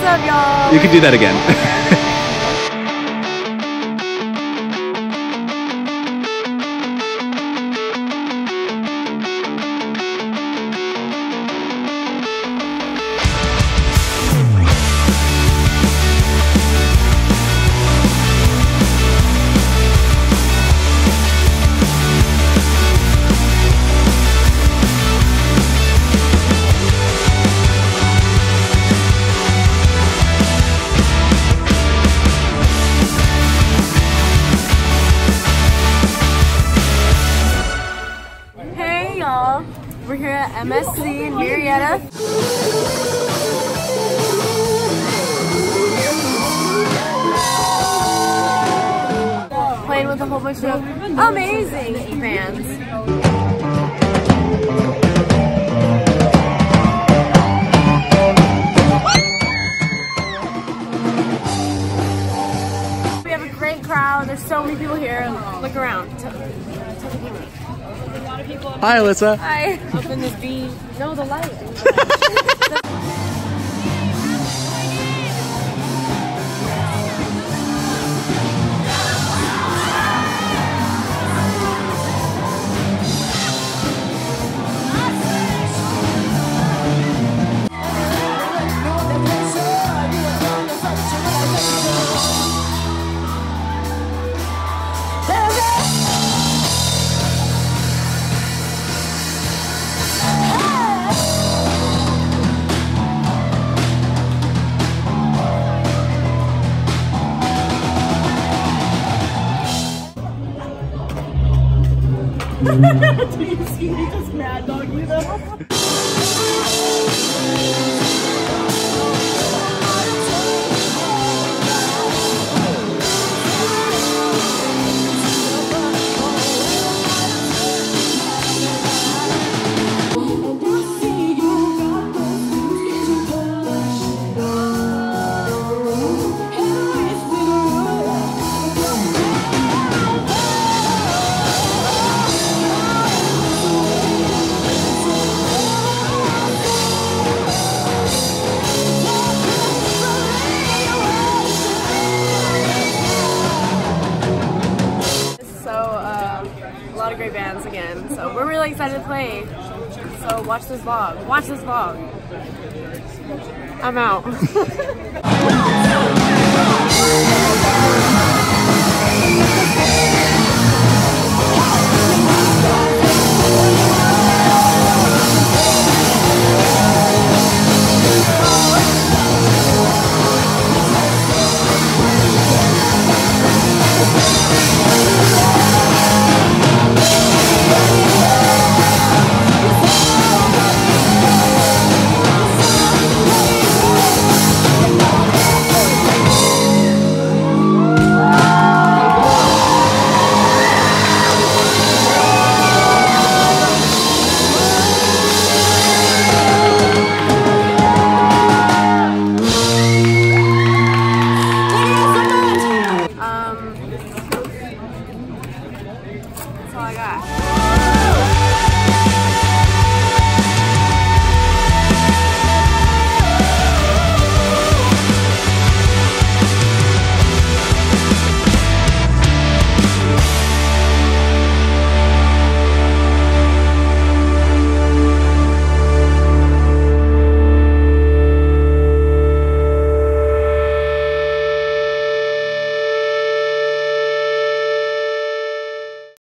up, y'all? You can do that again. We're here at MSC in Marietta. Playing with a whole bunch of amazing fans. We have a great crowd. There's so many people here. Look around. Hi, Alyssa. Hi. Up in this beam. No, the light. Do you see me just mad dog you though? A lot of great bands again, so we're really excited to play. So watch this vlog. Watch this vlog. I'm out.